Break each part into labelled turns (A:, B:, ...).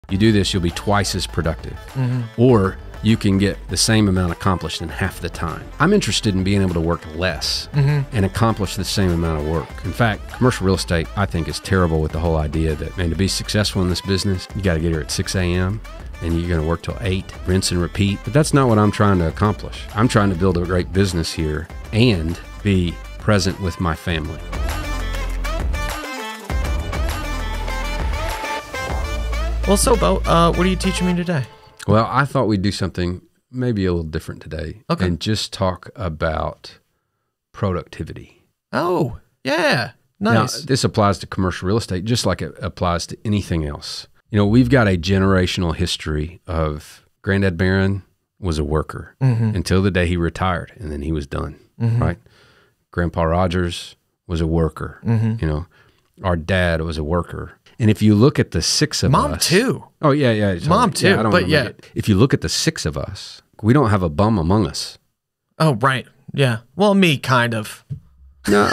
A: You do this, you'll be twice as productive. Or you can get the same amount accomplished in half the time. I'm interested in being able to work less and accomplish the same amount of work. In fact, commercial real estate, I think, is terrible with the whole idea that, man, to be successful in this business, you got to get here at 6 a.m. and you're going to work till 8, rinse and repeat. But that's not what I'm trying to accomplish. I'm trying to build a great business here and be present with my family.
B: Well, so Bo, what are you teaching me today?
A: Well, I thought we'd do something maybe a little different today.
B: Okay.
A: And just talk about productivity.
B: Oh, yeah. Nice.
A: Now, this applies to commercial real estate just like it applies to anything else. You know, we've got a generational history of Granddad Barron was a worker until the day he retired, and then he was done, right? Grandpa Rogers was a worker. You know, our dad was a worker. And if you look at the 6 of us...
B: Mom, too.
A: Oh, yeah.
B: Mom, too.
A: Yeah,
B: But yeah.
A: If you look at the 6 of us, we don't have a bum among us.
B: Oh, right. Yeah. Well, me, kind of.
A: No.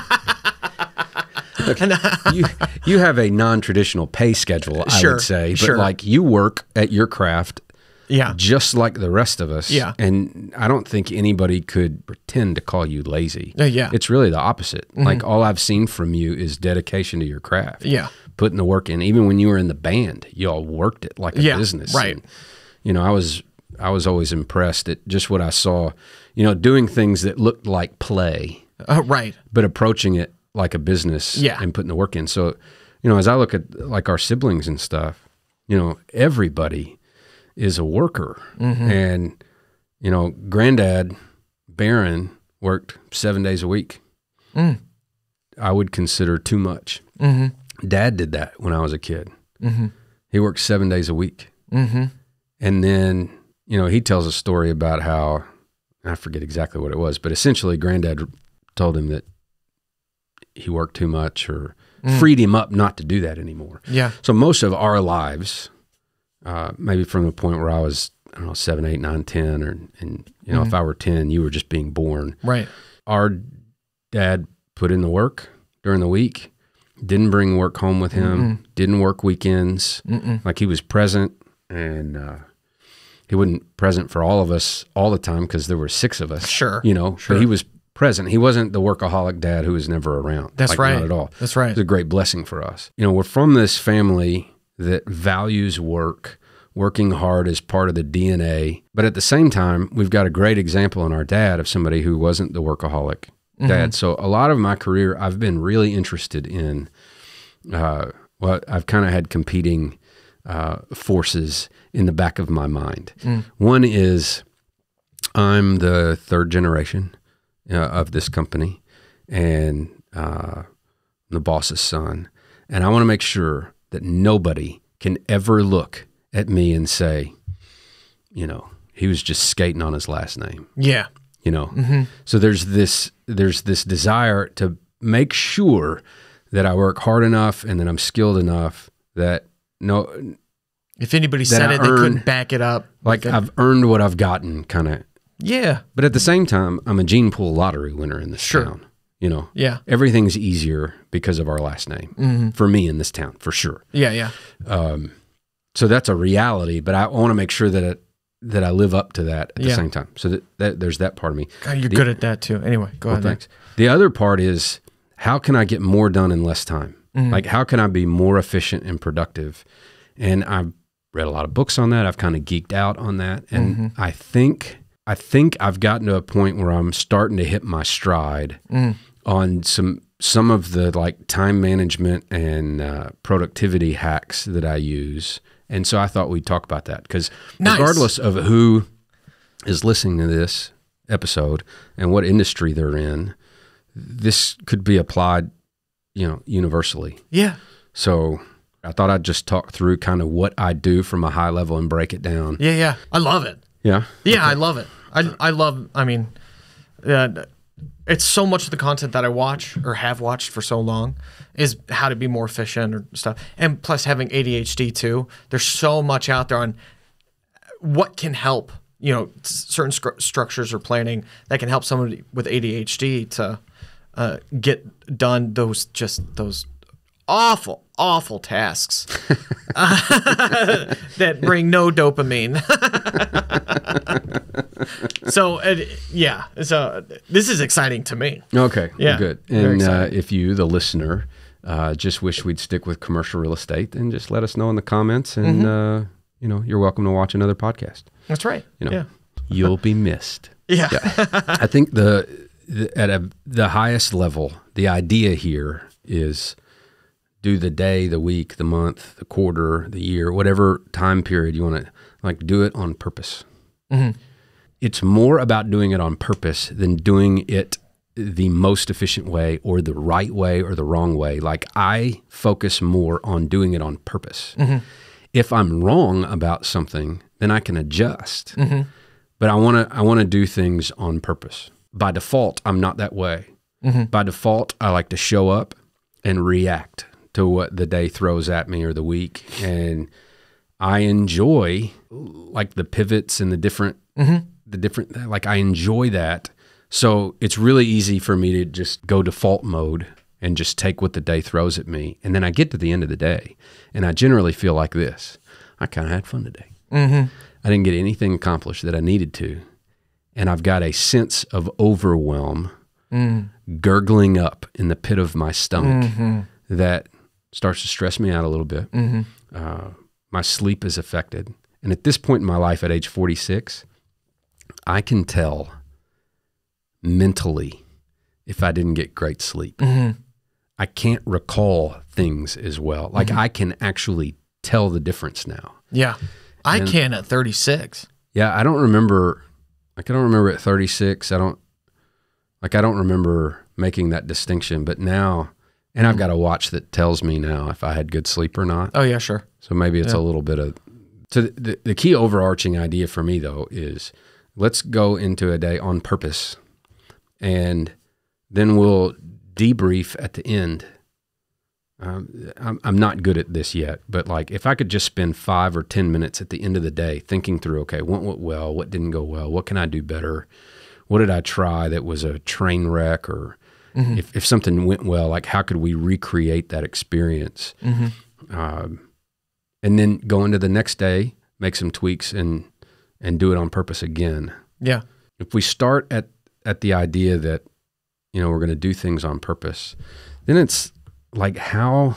A: Look, you have a non-traditional pay schedule, I would say. But like, you work at your craft just like the rest of us. Yeah. And I don't think anybody could pretend to call you lazy.
B: Yeah.
A: It's really the opposite. Like, all I've seen from you is dedication to your craft.
B: Yeah.
A: Putting the work in. Even when you were in the band, you all worked it like a business.
B: Right.
A: And, you know, I was always impressed at just what I saw, you know, doing things that looked like play.
B: Right.
A: But approaching it like a business and putting the work in. So, you know, as I look at like our siblings and stuff, you know, everybody is a worker. And, you know, Granddad Barron worked 7 days a week. I would consider too much. Dad did that when I was a kid. He worked 7 days a week. And then, you know, he tells a story about how, I forget exactly what it was, but essentially Granddad told him that he worked too much or freed him up not to do that anymore. Yeah. So most of our lives, maybe from the point where I was, I don't know, 7, 8, 9, 10, and you know, if I were 10, you were just being born. Right. Our dad put in the work during the week. Didn't bring work home with him, didn't work weekends. Like, he was present, and he wasn't present for all of us all the time because there were 6 of us. You know, but he was present. He wasn't the workaholic dad who was never around. That's right. Not at all. That's right. It was a great blessing for us. You know, we're from this family that values work. Working hard is part of the DNA. But at the same time, we've got a great example in our dad of somebody who wasn't the workaholic dad. So a lot of my career, I've been really interested in, well, I've kind of had competing forces in the back of my mind. One is I'm the 3rd generation of this company and the boss's son. And I want to make sure that nobody can ever look at me and say, you know, he was just skating on his last name. Yeah. You know, so there's this desire to make sure that I work hard enough and that I'm skilled enough that
B: if anybody said it, they couldn't back it up.
A: Like, I've earned what I've gotten, kind of.
B: Yeah.
A: But at the same time, I'm a gene pool lottery winner in this town. You know, everything's easier because of our last name for me in this town, for sure. Yeah. So that's a reality, but I want to make sure that I live up to that at the same time. So that there's that part of me.
B: God, you're good at that too. Anyway, go ahead.
A: Thanks. The other part is, how can I get more done in less time? Like, how can I be more efficient and productive? And I've read a lot of books on that. I've kind of geeked out on that. And I think I've gotten to a point where I'm starting to hit my stride on some of the like time management and productivity hacks that I use. And so I thought we'd talk about that because regardless of who is listening to this episode and what industry they're in, this could be applied, you know, universally. Yeah. So I thought I'd just talk through kind of what I do from a high level and break it down.
B: Yeah. I love it.
A: Yeah.
B: Yeah. Okay. I love it. I mean, it's so much of the content that I watch or have watched for so long is how to be more efficient or stuff. And plus having ADHD too, there's so much out there on what can help, you know, certain structures or planning that can help somebody with ADHD to get done those awful tasks that bring no dopamine. So this is exciting to me.
A: Okay, good. And if you, the listener, just wish we'd stick with commercial real estate, then just let us know in the comments, and you're welcome to watch another podcast.
B: That's right.
A: You'll be missed.
B: Yeah.
A: I think at the highest level, the idea here is do the day, the week, the month, the quarter, the year, whatever time period you want to, do it on purpose. Mm-hmm. It's more about doing it on purpose than doing it the most efficient way or the right way or the wrong way. I focus more on doing it on purpose. Mm-hmm. If I'm wrong about something, then I can adjust. Mm-hmm. But I want to do things on purpose. By default, I'm not that way. Mm-hmm. By default, I like to show up and react to what the day throws at me or the week. And I enjoy the pivots and the different, I enjoy that. So it's really easy for me to just go default mode and just take what the day throws at me. And then I get to the end of the day and I generally feel like this. I kind of had fun today. Mm-hmm. I didn't get anything accomplished that I needed to. And I've got a sense of overwhelm gurgling up in the pit of my stomach that starts to stress me out a little bit. Mm-hmm. My sleep is affected. And at this point in my life at age 46, I can tell mentally if I didn't get great sleep. Mm-hmm. I can't recall things as well. I can actually tell the difference now.
B: Yeah. I can at 36.
A: Yeah, I don't remember. I don't remember at 36. I don't remember making that distinction. But now, and I've got a watch that tells me now if I had good sleep or not.
B: Oh yeah, sure.
A: So maybe it's a little bit of. So the key overarching idea for me though is let's go into a day on purpose, and then we'll debrief at the end. I'm not good at this yet, but if I could just spend 5 or 10 minutes at the end of the day thinking through, okay, what went well, what didn't go well, what can I do better, what did I try that was a train wreck, or if something went well, how could we recreate that experience, and then go into the next day, make some tweaks, and do it on purpose again. Yeah. If we start at the idea that we're going to do things on purpose, then it's how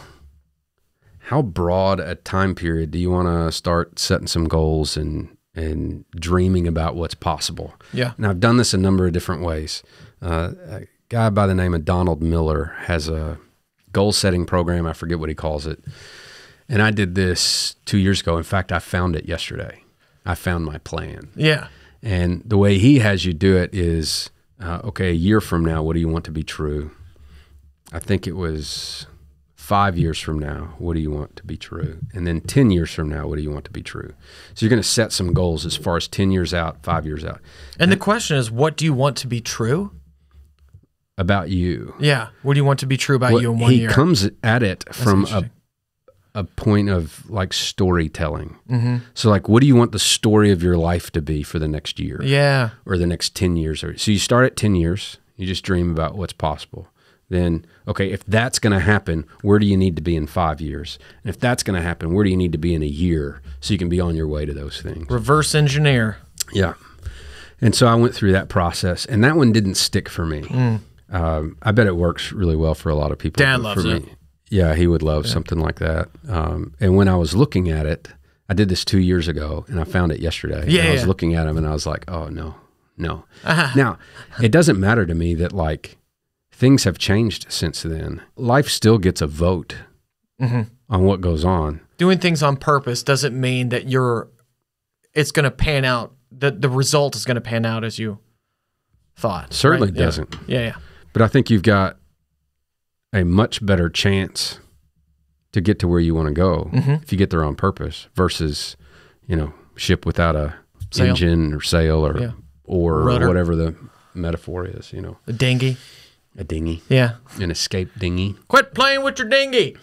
A: broad a time period do you want to start setting some goals and dreaming about what's possible? Yeah. And I've done this a number of different ways. A guy by the name of Donald Miller has a goal setting program. I forget what he calls it. And I did this 2 years ago. In fact, I found it yesterday. I found my plan. Yeah. And the way he has you do it is, okay, a year from now, what do you want to be true? I think it was 5 years from now, what do you want to be true? And then 10 years from now, what do you want to be true? So you're going to set some goals as far as 10 years out, 5 years out.
B: And the question is, what do you want to be true?
A: About you.
B: Yeah. What do you want to be true about you in 1 year?
A: He comes at it from a point of storytelling. Mm-hmm. So what do you want the story of your life to be for the next year? Yeah. Or the next 10 years? So you start at 10 years, you just dream about what's possible. Then, okay, if that's going to happen, where do you need to be in 5 years? And if that's going to happen, where do you need to be in a year so you can be on your way to those things?
B: Reverse engineer.
A: Yeah. And so I went through that process, and that one didn't stick for me. I bet it works really well for a lot of people.
B: Dad loves it.
A: Yeah, he would love something like that. And when I was looking at it, I did this 2 years ago, and I found it yesterday. Yeah, and I was looking at him, and I was like, oh, no. Now, it doesn't matter to me that, things have changed since then. Life still gets a vote on what goes on.
B: Doing things on purpose doesn't mean that it's going to pan out, the result is going to pan out as you thought.
A: Certainly doesn't.
B: Yeah.
A: But I think you've got a much better chance to get to where you want to go if you get there on purpose versus, ship without a engine or sail or
B: rudder,
A: whatever the metaphor is,
B: A dinghy.
A: A dinghy.
B: Yeah.
A: An escape dinghy.
B: Quit playing with your dinghy.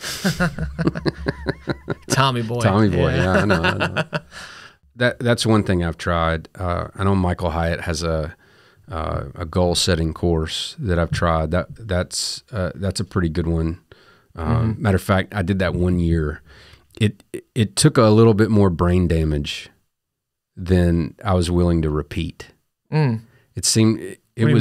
B: Tommy boy.
A: Yeah, I know. That's one thing I've tried. I know Michael Hyatt has a goal setting course that I've tried. That's a pretty good one. Matter of fact, I did that 1 year. It took a little bit more brain damage than I was willing to repeat. It seemed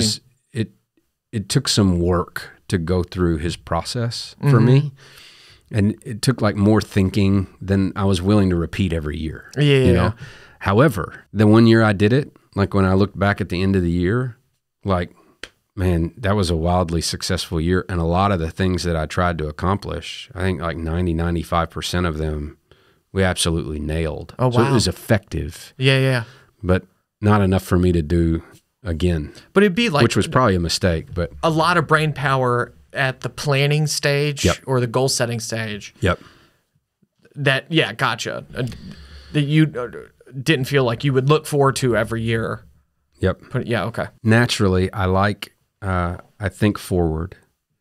A: it took some work to go through his process for me, and it took like more thinking than I was willing to repeat every year. You know? However, the 1 year I did it, like when I looked back at the end of the year, like, man, that was a wildly successful year. And a lot of the things that I tried to accomplish, I think like 95% of them, we absolutely nailed.
B: Oh, wow.
A: So it was effective.
B: Yeah.
A: But not enough for me to do again.
B: But it'd be like,
A: which was probably a mistake, but
B: a lot of brain power at the planning stage or the goal setting stage. Gotcha. That you didn't feel like you would look forward to every year. Okay.
A: Naturally, I think forward,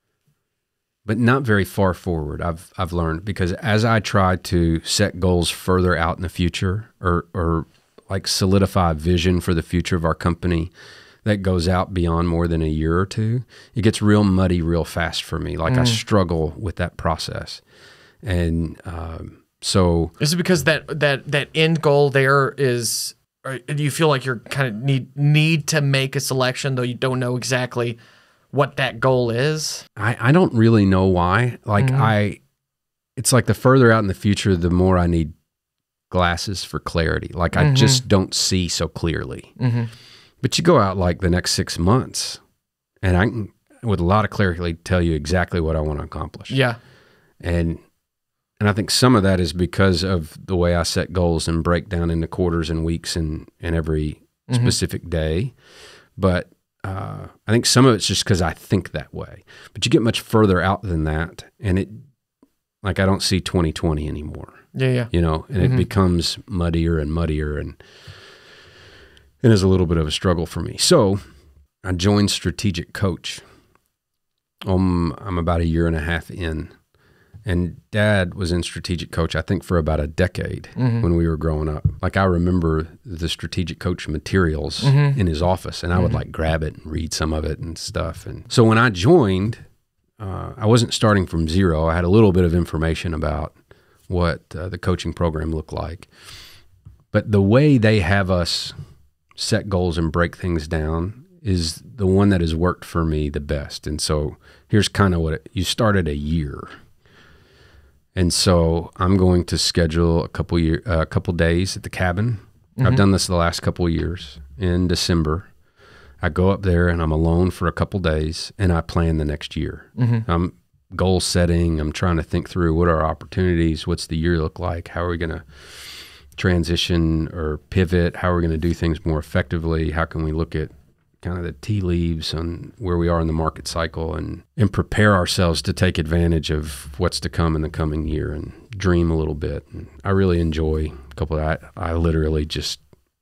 A: but not very far forward. I've learned, because as I try to set goals further out in the future, or like solidify a vision for the future of our company that goes out beyond more than a year or two, it gets real muddy real fast for me. Like I struggle with that process. And so
B: is it because that end goal there is, or do you feel like you're kind of need to make a selection, though you don't know exactly what that goal is?
A: I don't really know why. Like it's like the further out in the future, the more I need glasses for clarity. Like I just don't see so clearly. But you go out like the next 6 months, and I can, with a lot of clarity, tell you exactly what I want to accomplish. And I think some of that is because of the way I set goals and break down into quarters and weeks and every specific day. But I think some of it's just because I think that way. But you get much further out than that, and it, like, I don't see 2020 anymore. You know, and it becomes muddier and muddier, and it is a little bit of a struggle for me. So I joined Strategic Coach. I'm about 1.5 years in. And Dad was in Strategic Coach, I think, for about a decade when we were growing up. Like, I remember the Strategic Coach materials in his office, and I would like grab it and read some of it and stuff. And so when I joined, I wasn't starting from zero. I had a little bit of information about what the coaching program looked like. But the way they have us set goals and break things down is the one that has worked for me the best. And so here's kind of what you start at a year. And so I'm going to schedule a couple days at the cabin. I've done this the last couple of years. In December, I go up there and I'm alone for a couple days, and I plan the next year. I'm goal setting. I'm trying to think through what are our opportunities, what's the year look like, how are we going to transition or pivot, how are we going to do things more effectively, how can we look at kind of the tea leaves on where we are in the market cycle, and prepare ourselves to take advantage of what's to come in the coming year, and dream a little bit. And I really enjoy a couple of that. I literally just,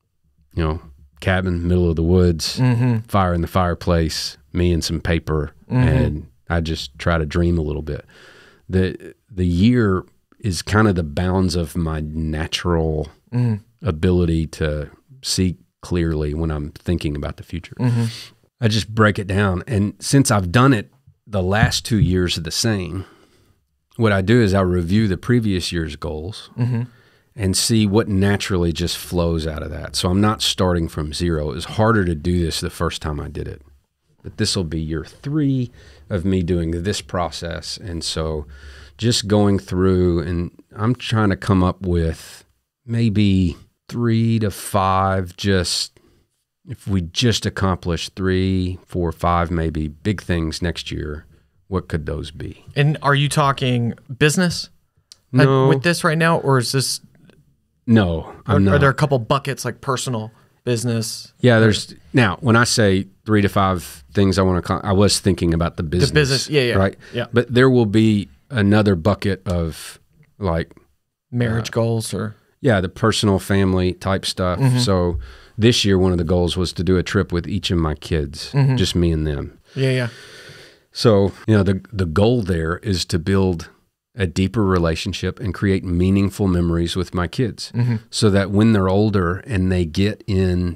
A: cabin, middle of the woods, fire in the fireplace, me and some paper, and I just try to dream a little bit. The year is kind of the bounds of my natural ability to see clearly when I'm thinking about the future. I just break it down. And since I've done it, the last 2 years are the same. What I do is I review the previous year's goals and see what naturally just flows out of that. So I'm not starting from zero. It was harder to do this the first time I did it. But this will be year 3 of me doing this process. And so just going through, and I'm trying to come up with maybe 3 to 5, just if we just accomplish 3, 4, 5 maybe big things next year, what could those be?
B: And are you talking business with this right now, or is this?
A: No, I'm not.
B: Are there a couple buckets, like personal, business?
A: Yeah, there's, now when I say 3 to 5 things I want to, I was thinking about the business.
B: The business, yeah.
A: Right?
B: Yeah.
A: But there will be another bucket of like
B: marriage goals, or
A: the personal family type stuff. So this year, one of the goals was to do a trip with each of my kids, just me and them.
B: Yeah.
A: So, the goal there is to build a deeper relationship and create meaningful memories with my kids, so that when they're older and they get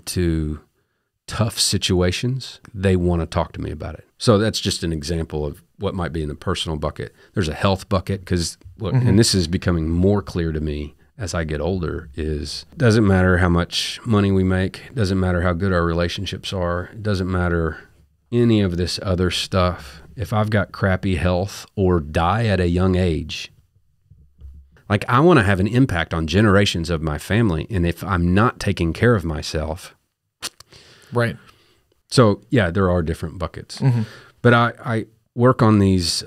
A: into tough situations, they want to talk to me about it. So that's just an example of what might be in the personal bucket. There's a health bucket because, look, and this is becoming more clear to me as I get older, is doesn't matter how much money we make, doesn't matter how good our relationships are, it doesn't matter any of this other stuff. If I've got crappy health or die at a young age, like I want to have an impact on generations of my family. And if I'm not taking care of myself.
B: Right.
A: So yeah, there are different buckets, but I work on these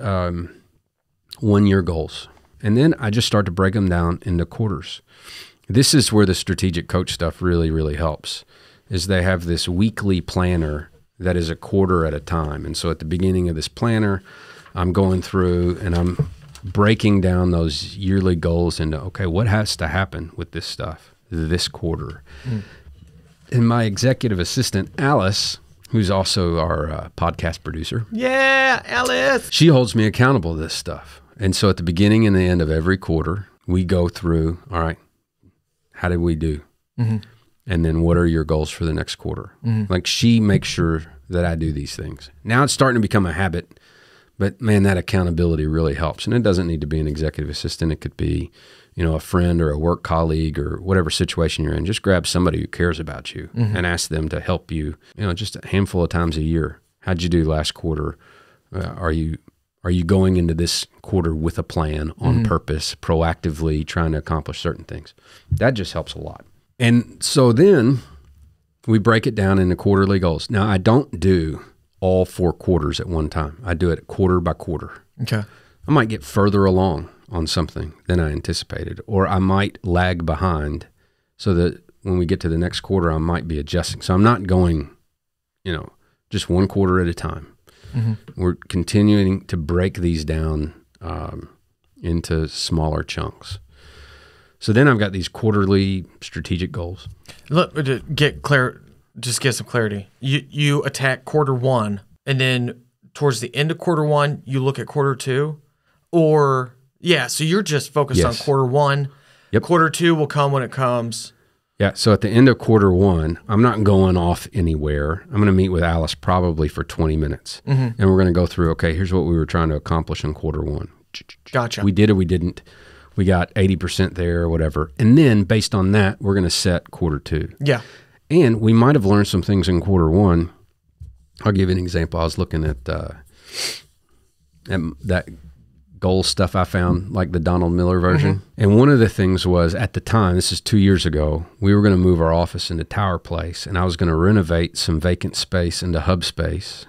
A: 1 year goals. And then I just start to break them down into quarters. This is where the strategic coach stuff really, really helps, is they have this weekly planner that is a quarter at a time. And so at the beginning of this planner, I'm going through and I'm breaking down those yearly goals into, okay, what has to happen with this stuff this quarter? And my executive assistant, Alice, who's also our podcast producer.
B: Yeah, Alice.
A: She holds me accountable to this stuff. And so at the beginning and the end of every quarter, we go through, all right, how did we do? And then what are your goals for the next quarter? Like she makes sure that I do these things. Now it's starting to become a habit, but man, that accountability really helps. And it doesn't need to be an executive assistant. It could be, you know, a friend or a work colleague or whatever situation you're in. Just grab somebody who cares about you and ask them to help you, you know, just a handful of times a year. How'd you do last quarter? Are you going into this quarter with a plan on purpose, proactively trying to accomplish certain things? That just helps a lot. And so then we break it down into quarterly goals. Now, I don't do all 4 quarters at one time. I do it quarter by quarter.
B: Okay.
A: I might get further along on something than I anticipated, or I might lag behind so that when we get to the next quarter, I might be adjusting. So I'm not going, you know, just 1 quarter at a time. We're continuing to break these down into smaller chunks. So then I've got these quarterly strategic goals.
B: Look, to just get some clarity. You attack quarter 1, and then towards the end of quarter 1, you look at quarter 2, or so you're just focused on quarter 1.
A: Yep.
B: Quarter 2 will come when it comes.
A: Yeah, so at the end of quarter 1, I'm not going off anywhere. I'm going to meet with Alice probably for 20 minutes. And we're going to go through, okay, here's what we were trying to accomplish in quarter 1.
B: Gotcha.
A: We did or we didn't. We got 80% there or whatever. And then based on that, we're going to set quarter 2.
B: Yeah.
A: And we might have learned some things in quarter 1. I'll give you an example. I was looking at that goal stuff I found, like the Donald Miller version. And one of the things was, at the time, this is 2 years ago, we were going to move our office into Tower Place, and I was going to renovate some vacant space into hub space,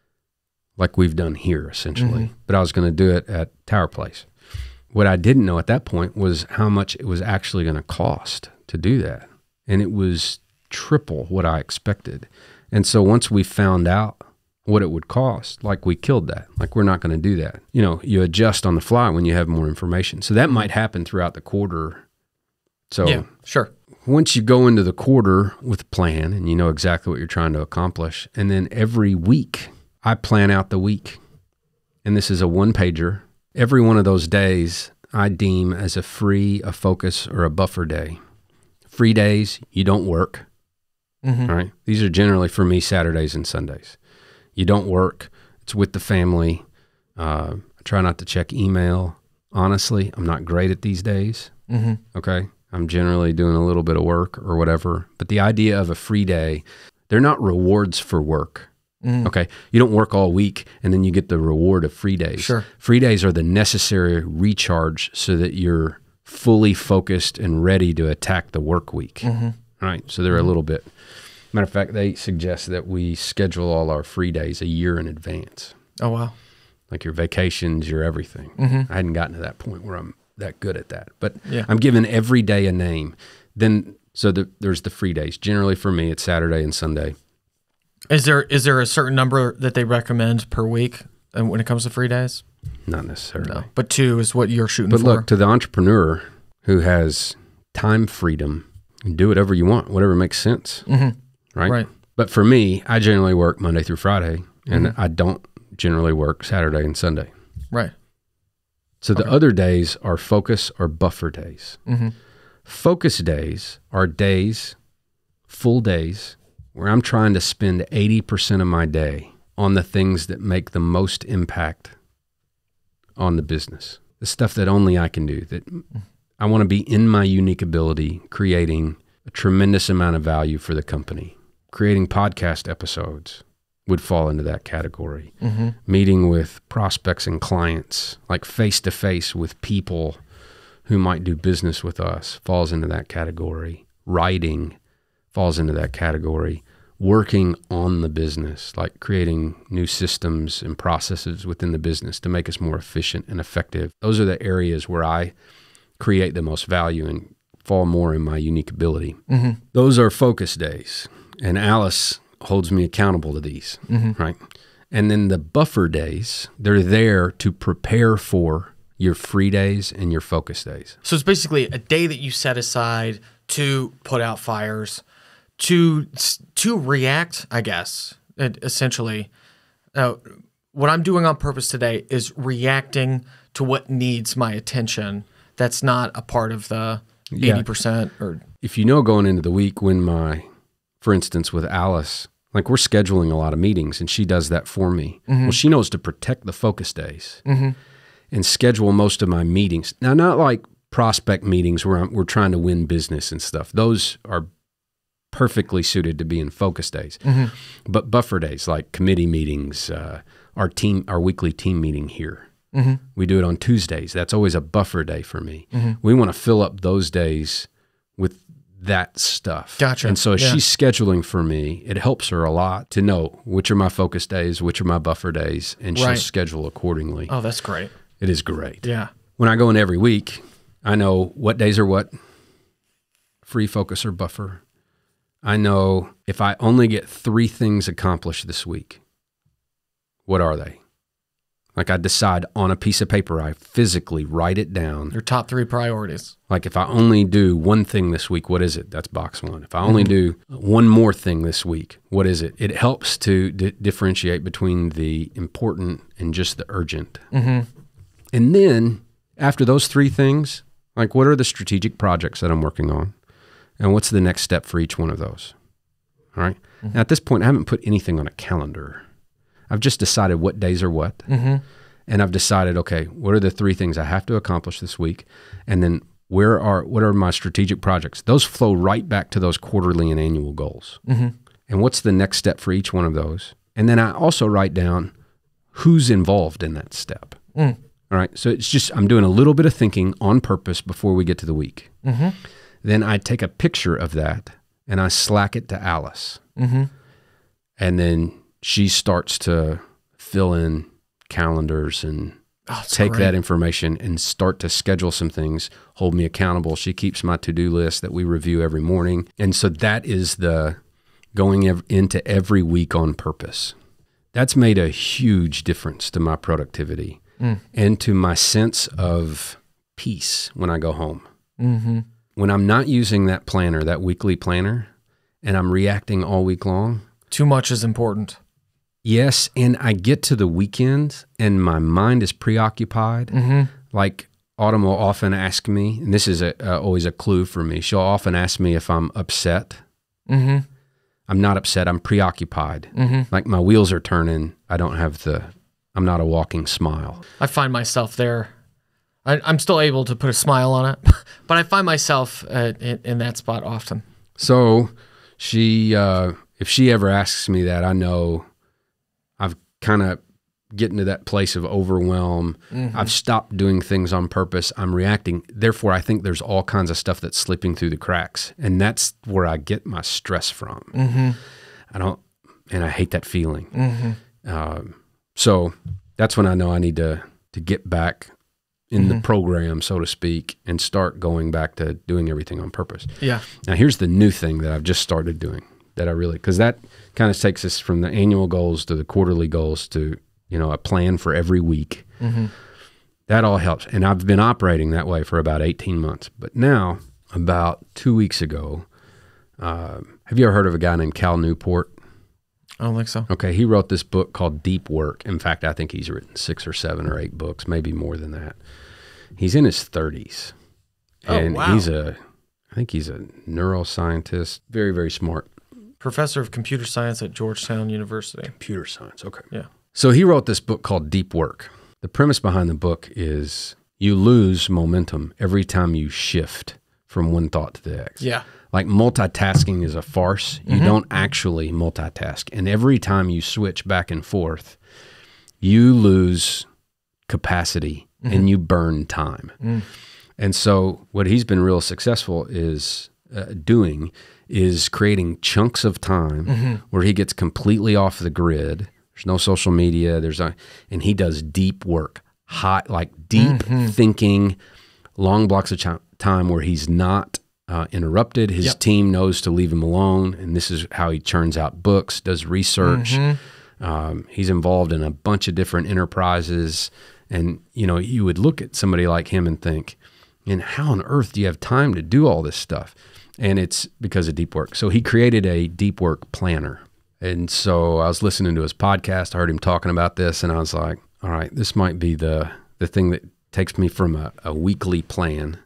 A: like we've done here, essentially. But I was going to do it at Tower Place. What I didn't know at that point was how much it was actually going to cost to do that. And it was triple what I expected. And so once we found out what it would cost, like we killed that. Like we're not going to do that. You know, you adjust on the fly when you have more information. So that might happen throughout the quarter. So
B: yeah, sure.
A: Once you go into the quarter with a plan and you know exactly what you're trying to accomplish, and then every week I plan out the week. And this is a 1-pager. Every one of those days I deem as a focus, or a buffer day. Free days, you don't work. All right. These are generally for me Saturdays and Sundays. You don't work. It's with the family. I try not to check email. Honestly, I'm not great at these days. Okay. I'm generally doing a little bit of work or whatever. But the idea of a free day, they're not rewards for work. Okay. You don't work all week and then you get the reward of free days.
B: Sure.
A: Free days are the necessary recharge so that you're fully focused and ready to attack the work week. All right. So they're a little bit. Matter of fact, they suggest that we schedule all our free days a year in advance.
B: Oh, wow.
A: Like your vacations, your everything. I hadn't gotten to that point where I'm that good at that. But
B: yeah.
A: I'm giving every day a name. Then, so there's the free days. Generally for me, it's Saturday and Sunday.
B: Is there a certain number that they recommend per week when it comes to free days?
A: Not necessarily. No.
B: But 2 is what you're shooting for.
A: But look, to the entrepreneur who has time freedom, do whatever you want, whatever makes sense. Right? But for me, I generally work Monday through Friday, and I don't generally work Saturday and Sunday.
B: Right.
A: So the other days are focus or buffer days. Focus days are days, full days, where I'm trying to spend 80% of my day on the things that make the most impact on the business, the stuff that only I can do, that I want to be in my unique ability, creating a tremendous amount of value for the company. Creating podcast episodes would fall into that category. Meeting with prospects and clients, like face-to-face with people who might do business with us, falls into that category. Writing falls into that category. Working on the business, like creating new systems and processes within the business to make us more efficient and effective. Those are the areas where I create the most value and fall more in my unique ability. Those are focus days. And Alice holds me accountable to these, right? And then the buffer days, they're there to prepare for your free days and your focus days.
B: So it's basically a day that you set aside to put out fires, to react, I guess, essentially. What I'm doing on purpose today is reacting to what needs my attention. That's not a part of the 80% or...
A: If you know going into the week when for instance, with Alice, like we're scheduling a lot of meetings and she does that for me. Well, she knows to protect the focus days and schedule most of my meetings. Now, not like prospect meetings where we're trying to win business and stuff. Those are perfectly suited to be in focus days. But buffer days, like committee meetings, our weekly team meeting here. We do it on Tuesdays. That's always a buffer day for me. We want to fill up those days with that stuff.
B: Gotcha.
A: And so as she's scheduling for me, it helps her a lot to know which are my focus days, which are my buffer days, and she'll schedule accordingly.
B: Oh, that's great.
A: It is great.
B: Yeah.
A: When I go in every week, I know what days are what, free, focus, or buffer. I know if I only get 3 things accomplished this week, what are they? Like I decide on a piece of paper, I physically write it down.
B: Your top 3 priorities.
A: Like if I only do 1 thing this week, what is it? That's box 1. If I only do 1 more thing this week, what is it? It helps to differentiate between the important and just the urgent. And then after those 3 things, like what are the strategic projects that I'm working on? And what's the next step for each one of those? All right. Now at this point, I haven't put anything on a calendar. I've just decided what days are what. And I've decided, okay, what are the 3 things I have to accomplish this week? And then what are my strategic projects? Those flow right back to those quarterly and annual goals. And what's the next step for each one of those? And then I also write down who's involved in that step. All right. So it's just, I'm doing a little bit of thinking on purpose before we get to the week. Then I take a picture of that and I Slack it to Alice. And then she starts to fill in calendars and take that information and start to schedule some things, hold me accountable. She keeps my to-do list that we review every morning. And so that is the going into every week on purpose. That's made a huge difference to my productivity and to my sense of peace when I go home. When I'm not using that planner, that weekly planner, and I'm reacting all week long.
B: Too much is important.
A: Yes, and I get to the weekend and my mind is preoccupied. Like Autumn will often ask me, and this is always a clue for me, she'll often ask me if I'm upset. I'm not upset, I'm preoccupied. Like my wheels are turning, I'm not a walking smile.
B: I find myself there. I'm still able to put a smile on it, but I find myself in that spot often.
A: So if she ever asks me that, I know I've kind of getting to that place of overwhelm. I've stopped doing things on purpose. I'm reacting. Therefore, I think there's all kinds of stuff that's slipping through the cracks. And that's where I get my stress from. I hate that feeling. So that's when I know I need to get back in the program, so to speak, and start going back to doing everything on purpose.
B: Yeah.
A: Now, here's the new thing that I've just started doing that I really, because that kind of takes us from the annual goals to the quarterly goals to, a plan for every week. That all helps. And I've been operating that way for about 18 months. But now, about 2 weeks ago, have you ever heard of a guy named Cal Newport?
B: I don't think so.
A: Okay, he wrote this book called Deep Work. In fact, I think he's written 6 or 7 or 8 books, maybe more than that. He's in his 30s. And
B: wow.
A: I think he's a neuroscientist, very, very smart.
B: Professor of computer science at Georgetown University.
A: Computer science, okay.
B: Yeah.
A: So he wrote this book called Deep Work. the premise behind the book is you lose momentum every time you shift from one thought to the next.
B: Yeah.
A: Like multitasking is a farce. You don't actually multitask. And every time you switch back and forth, you lose capacity and you burn time. And so what he's been real successful is doing is creating chunks of time where he gets completely off the grid. There's no social media. And he does deep work, deep thinking, long blocks of time where he's not interrupted. His team knows to leave him alone, and this is how he churns out books, does research. He's involved in a bunch of different enterprises, and you would look at somebody like him and think, and how on earth do you have time to do all this stuff? And it's because of deep work. So he created a deep work planner. And so I was listening to his podcast, I heard him talking about this, and I was like, all right, this might be the thing that takes me from a weekly plan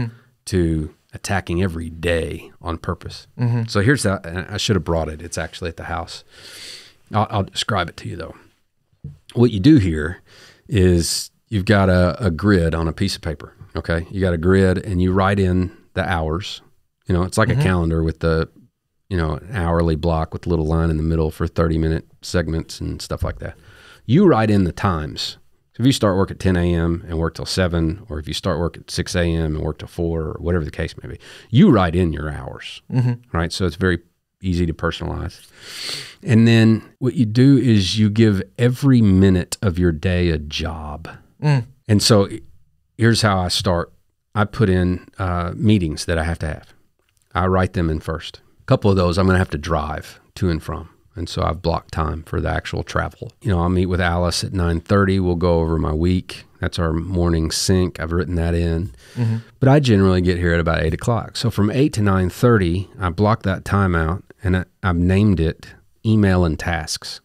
A: to attacking every day on purpose. So here's that. I should have brought it. It's actually at the house. I'll describe it to you though. What you do here is you've got a grid on a piece of paper. Okay. You got a grid and you write in the hours. It's like a calendar with the, an hourly block with a little line in the middle for 30-minute segments and stuff like that. You write in the times. So if you start work at 10 a.m. and work till 7, or if you start work at 6 a.m. and work till 4, or whatever the case may be, you write in your hours, right? So it's very easy to personalize. And then what you do is you give every minute of your day a job. And so here's how I start. I put in meetings that I have to have. I write them in first. A couple of those I'm going to have to drive to and from. And so I've blocked time for the actual travel. I'll meet with Alice at 9:30. We'll go over my week. That's our morning sync. I've written that in. But I generally get here at about 8 o'clock. So from 8 to 9:30, I block that time out, and I've named it email and tasks.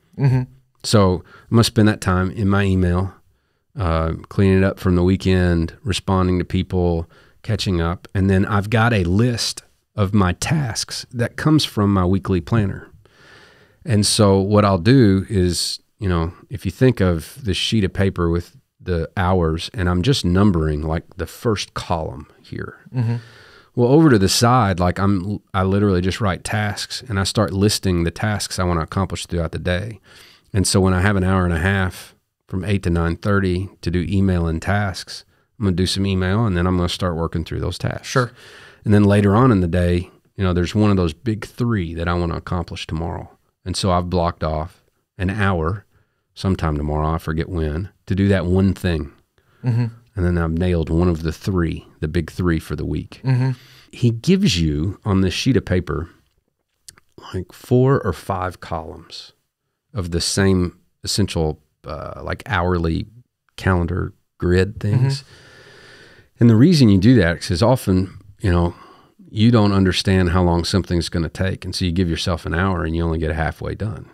A: So I'm going to spend that time in my email, cleaning it up from the weekend, responding to people, catching up. And then I've got a list of my tasks that comes from my weekly planner. And so what I'll do is, if you think of this sheet of paper with the hours, and I'm just numbering like the first column here. Well, over to the side, I literally just write tasks, and I start listing the tasks I want to accomplish throughout the day. And so when I have an hour and a half from 8 to 9:30 to do email and tasks, I'm going to do some email, and then I'm going to start working through those tasks.
B: Sure.
A: And then later on in the day, there's one of those big 3 that I want to accomplish tomorrow. And so I've blocked off an hour sometime tomorrow, I forget when, to do that one thing. And then I've nailed one of the 3, the big 3 for the week. He gives you on this sheet of paper like 4 or 5 columns of the same essential like hourly calendar grid things. And the reason you do that is often, you don't understand how long something's going to take. And so you give yourself an hour and you only get halfway done.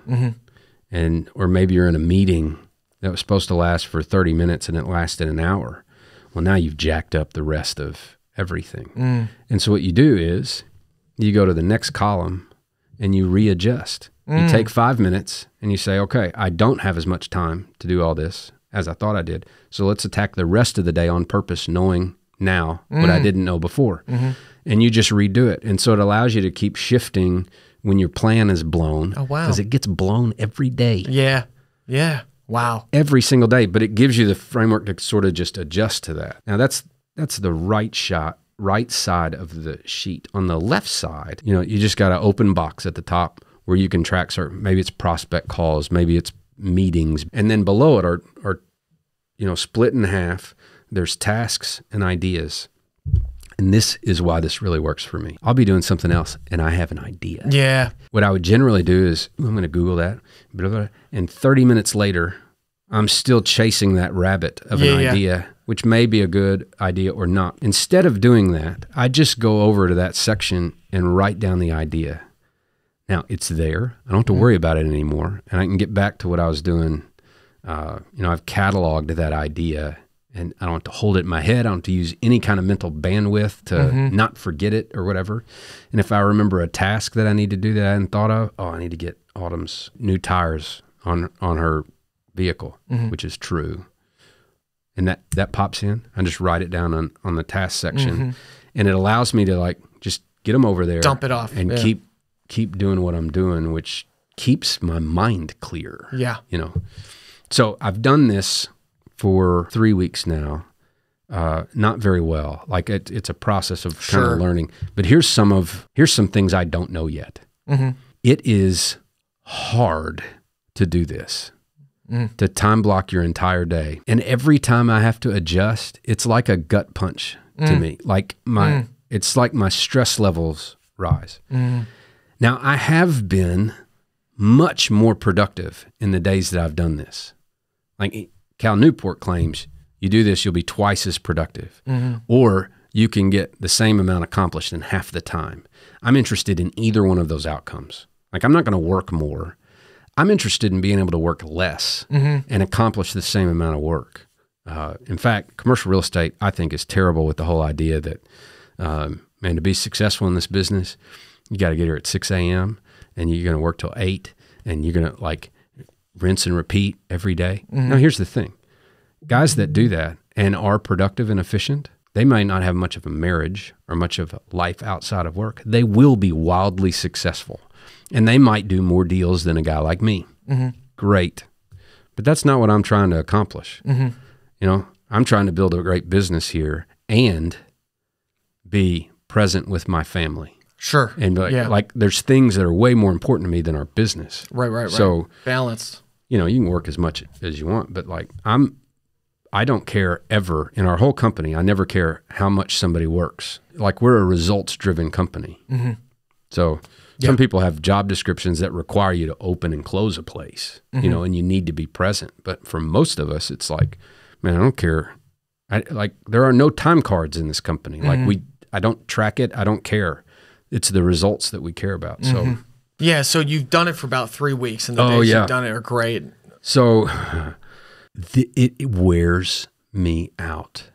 A: Or maybe you're in a meeting that was supposed to last for 30 minutes and it lasted an hour. Well, now you've jacked up the rest of everything. And so what you do is you go to the next column and you readjust. You take 5 minutes and you say, okay, I don't have as much time to do all this as I thought I did. So let's attack the rest of the day on purpose, knowing now what I didn't know before. And you just redo it. And so it allows you to keep shifting when your plan is blown.
B: Oh, wow.
A: Because it gets blown every day.
B: Yeah. Wow.
A: Every single day. But it gives you the framework to sort of just adjust to that. Now that's the right side of the sheet. On the left side, you just got an open box at the top where you can track certain, maybe it's prospect calls, maybe it's meetings. And then below it are split in half. There's tasks and ideas. And this is why this really works for me. I'll be doing something else and I have an idea.
B: Yeah. What
A: I would generally do is, I'm going to Google that. And 30 minutes later, I'm still chasing that rabbit of an idea, which may be a good idea or not. Instead of doing that, I just go over to that section and write down the idea. Now, it's there. I don't have to worry about it anymore. And I can get back to what I was doing. I've cataloged that idea. And I don't have to hold it in my head. I don't have to use any kind of mental bandwidth to not forget it or whatever. And if I remember a task that I need to do that I hadn't thought of, I need to get Autumn's new tires on her vehicle, which is true. and that pops in, I just write it down on the task section, and it allows me to like just get them over there,
B: dump it off,
A: and keep doing what I'm doing, which keeps my mind clear.
B: Yeah.
A: You know, so I've done this for 3 weeks now. Not very well. Like it's a process of kind of learning, but here's some things I don't know yet. It is hard to do this, to time block your entire day. And every time I have to adjust, it's like a gut punch to me. Like it's like my stress levels rise. Now I have been much more productive in the days that I've done this. Like Cal Newport claims, you do this, you'll be twice as productive, or you can get the same amount accomplished in half the time. I'm interested in either one of those outcomes. Like I'm not going to work more. I'm interested in being able to work less and accomplish the same amount of work. In fact, commercial real estate, I think, is terrible with the whole idea that, man, to be successful in this business, you got to get here at 6 a.m. and you're going to work till 8 and you're going to like rinse and repeat every day. Now, here's the thing. Guys that do that and are productive and efficient, they might not have much of a marriage or much of a life outside of work. They will be wildly successful, and they might do more deals than a guy like me. Great. But that's not what I'm trying to accomplish. You know, I'm trying to build a great business here and be present with my family.
B: Sure.
A: And like there's things that are way more important to me than our business.
B: Right.
A: So
B: balance.
A: You know, you can work as much as you want, but like I don't care ever in our whole company. I never care how much somebody works. Like we're a results-driven company. So some people have job descriptions that require you to open and close a place, you know, and you need to be present. But for most of us, it's like, man, I don't care. There are no time cards in this company. Like I don't track it. I don't care. It's the results that we care about. So
B: yeah. So you've done it for about 3 weeks, and the days you've done it are great.
A: So it wears me out.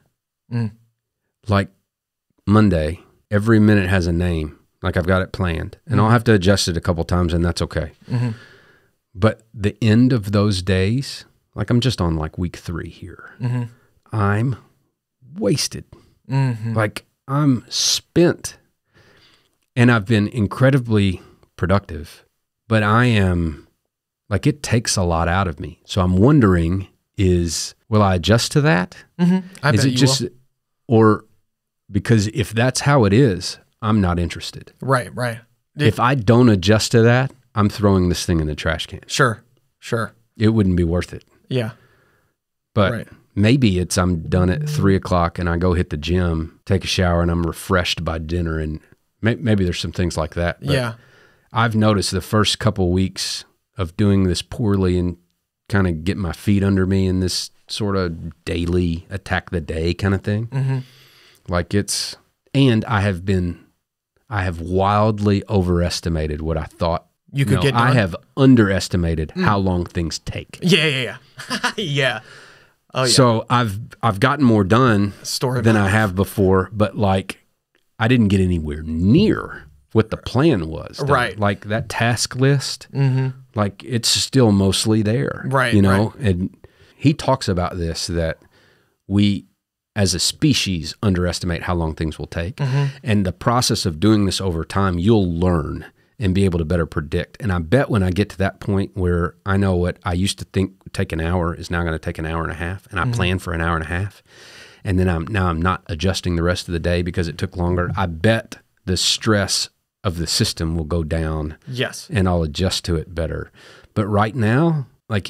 A: Like Monday, every minute has a name. Like I've got it planned, and I'll have to adjust it a couple times, and that's okay. But the end of those days, like I'm just on like week 3 here, I'm wasted. Like I'm spent, and I've been incredibly productive, but I am like, it takes a lot out of me. So I'm wondering, will I adjust to that?
B: I bet you will.
A: Or because if that's how it is, I'm not interested.
B: Right.
A: If I don't adjust to that, I'm throwing this thing in the trash can.
B: Sure.
A: It wouldn't be worth it.
B: Yeah.
A: But maybe I'm done at 3 o'clock and I go hit the gym, take a shower, and I'm refreshed by dinner. And maybe there's some things like that. But I've noticed the first couple weeks of doing this poorly and kind of get my feet under me in this sort of daily attack the day kind of thing. Like and I have wildly overestimated what I thought
B: you could get done.
A: I have underestimated how long things take.
B: Yeah. Yeah. Oh, yeah.
A: So I've gotten more done than I have before, but like I didn't get anywhere near what the plan was.
B: Right.
A: Like that task list, like it's still mostly there. Right. You know, and he talks about this, that we as a species underestimate how long things will take. And the process of doing this over time, you'll learn and be able to better predict. And I bet when I get to that point where I know what I used to think would take an hour is now going to take an hour and a half, and I plan for an hour and a half, and then I'm not adjusting the rest of the day because it took longer, I bet the stress of the system will go down.
B: Yes.
A: And I'll adjust to it better. But right now, like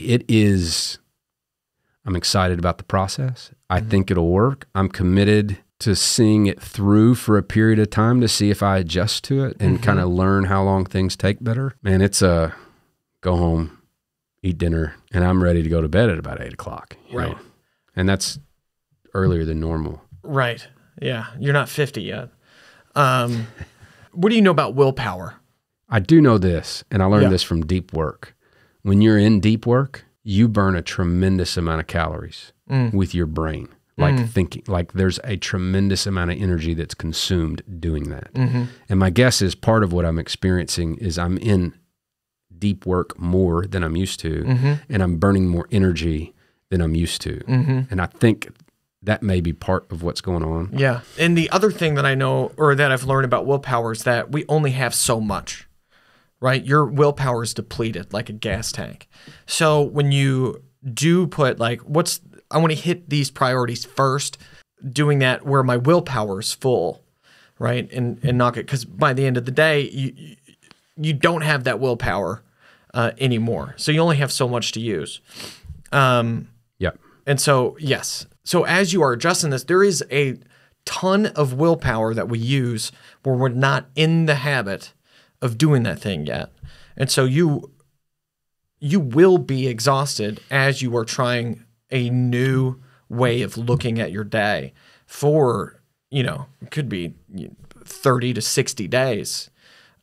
A: I'm excited about the process. I think it'll work. I'm committed to seeing it through for a period of time to see if I adjust to it and kind of learn how long things take better. Man, it's go home, eat dinner, and I'm ready to go to bed at about 8 o'clock. You know? And that's earlier than normal.
B: Right. Yeah. You're not 50 yet. What do you know about willpower?
A: I do know this, and I learned this from deep work. When you're in deep work, you burn a tremendous amount of calories with your brain. Like thinking, like there's a tremendous amount of energy that's consumed doing that. And my guess is part of what I'm experiencing is I'm in deep work more than I'm used to, and I'm burning more energy than I'm used to. And I think that may be part of what's going on.
B: Yeah. And the other thing that I know, or that I've learned about willpower, is that we only have so much, right? Your willpower is depleted like a gas tank. So when you do put like, I want to hit these priorities first, doing that where my willpower is full, right? And knock it, because by the end of the day, you don't have that willpower anymore. So you only have so much to use.
A: Yep.
B: And so, yes. So as you are adjusting this, there is a ton of willpower that we use where we're not in the habit of doing that thing yet. And so you will be exhausted as you are trying a new way of looking at your day for, it could be 30 to 60 days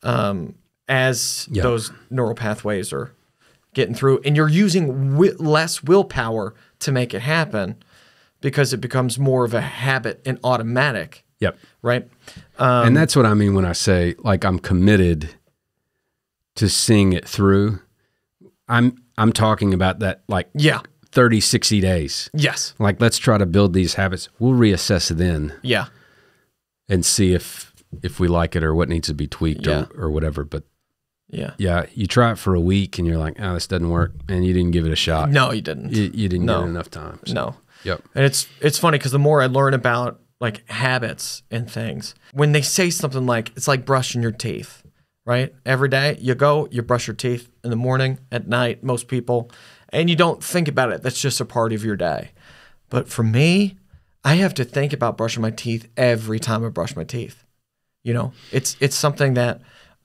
B: as those neural pathways are getting through. And you're using less willpower to make it happen because it becomes more of a habit and automatic.
A: Yep.
B: Right?
A: And that's what I mean when I say, like, I'm committed to seeing it through. I'm talking about that, like, 30, 60 days.
B: Yes.
A: Like, let's try to build these habits. We'll reassess then.
B: Yeah.
A: And see if we like it or what needs to be tweaked or whatever. But yeah, you try it for a week and you're like, oh, this doesn't work. And you didn't give it a shot.
B: No, you didn't.
A: You didn't get it enough time. So.
B: No.
A: Yep.
B: And it's funny because the more I learn about like habits and things, when they say something like, it's like brushing your teeth, right? Every day you brush your teeth in the morning, at night, most people, and you don't think about it. That's just a part of your day. But for me, I have to think about brushing my teeth every time I brush my teeth. It's something that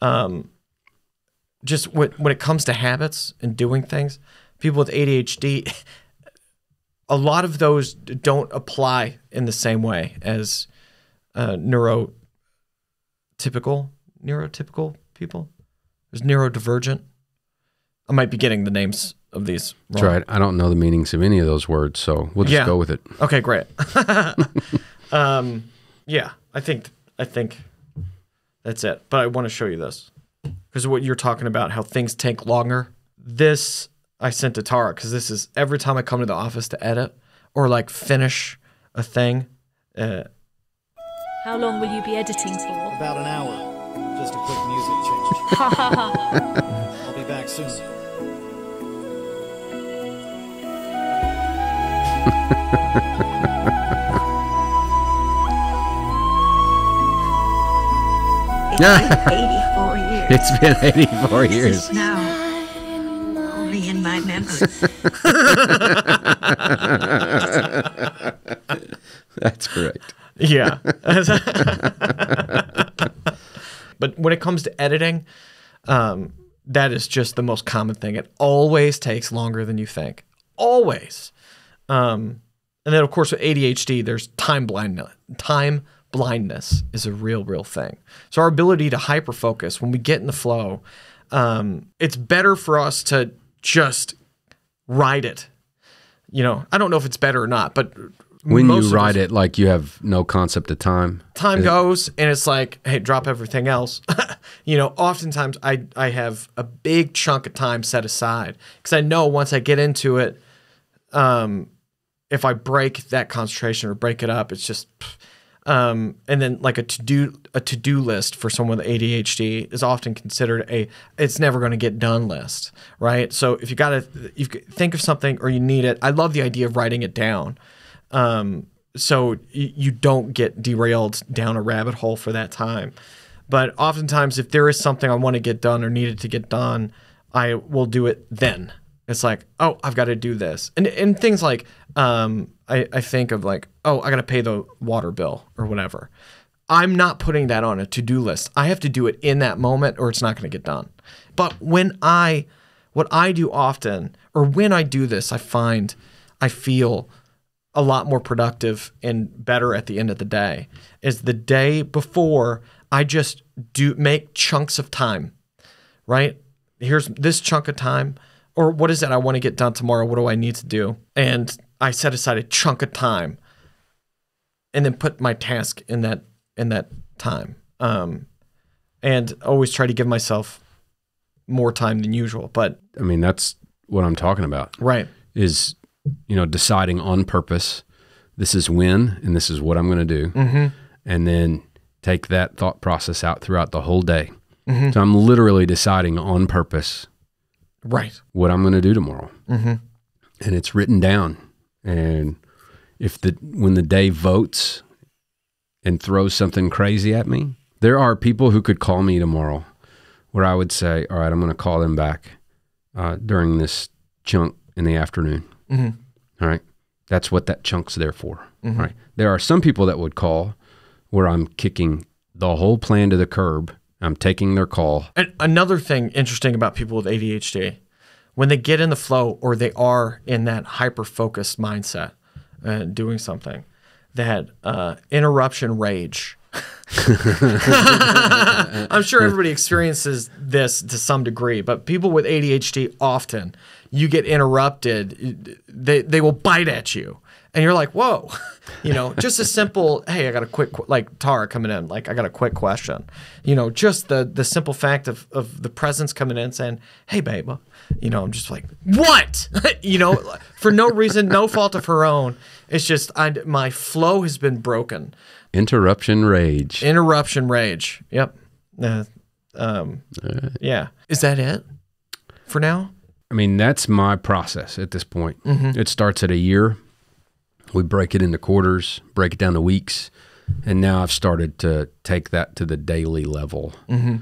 B: just when it comes to habits and doing things, people with ADHD, a lot of those don't apply in the same way as neurotypical people. There's neurodivergent. I might be getting the names of these wrong.
A: That's right. I don't know the meanings of any of those words, so we'll just go with it.
B: Okay, great. I think that's it. But I want to show you this because what you're talking about, how things take longer. This I sent to Tara because this is every time I come to the office to edit or like finish a thing.
C: How long will you be editing for?
D: About an hour. Just a quick music change. I'll be back soon.
C: It's been 84 years.
A: It's been 84 years.
C: It's now only in my memory.
A: That's correct.
B: Yeah. But when it comes to editing, that is just the most common thing. It always takes longer than you think. Always. And then, of course, with ADHD, there's time blindness. Time blindness is a real thing. So our ability to hyperfocus when we get in the flow, it's better for us to just ride it. I don't know if it's better or not, but
A: when you ride it, like you have no concept of time.
B: Time goes, and it's like, hey, drop everything else. Oftentimes I have a big chunk of time set aside because I know once I get into it, if I break that concentration or break it up, it's just, and then like a to-do list for someone with ADHD is often considered it's never going to get done list, right? So if you think of something or you need it, I love the idea of writing it down. So you don't get derailed down a rabbit hole for that time. But oftentimes if there is something I want to get done or needed to get done, I will do it then. It's like, oh, I've got to do this. And things like, I think of like, oh, I got to pay the water bill or whatever. I'm not putting that on a to-do list. I have to do it in that moment or it's not going to get done. But what I do often, or when I do this, I feel a lot more productive and better at the end of the day, is the day before I just make chunks of time, right? Here's this chunk of time, or what is it I want to get done tomorrow? What do I need to do? And I set aside a chunk of time and then put my task in that time. And always try to give myself more time than usual. But
A: I mean, that's what I'm talking about.
B: Right.
A: Is you know, deciding on purpose, this is when, and this is what I'm going to do. And then take that thought process out throughout the whole day. So I'm literally deciding on purpose,
B: right,
A: what I'm going to do tomorrow. And it's written down. And when the day votes and throws something crazy at me, there are people who could call me tomorrow where I would say, all right, I'm going to call them back during this chunk in the afternoon. All right. That's what that chunk's there for. All right. There are some people that would call where I'm kicking the whole plan to the curb. I'm taking their call.
B: And another thing interesting about people with ADHD, when they get in the flow or they are in that hyper-focused mindset doing something, that interruption rage. I'm sure everybody experiences this to some degree, but people with ADHD often, you get interrupted, they will bite at you. And you're like, whoa, you know, just a simple, hey, I got a quick, like Tara coming in, like, I got a quick question. You know, just the simple fact of the presence coming in saying, hey, babe, you know, I'm just like, what? You know, for no reason, no fault of her own. It's just, my flow has been broken.
A: Interruption rage.
B: Interruption rage. Yep. Yeah. Is that it for now?
A: I mean, that's my process at this point. It starts at a year. We break it into quarters, break it down to weeks, and now I've started to take that to the daily level.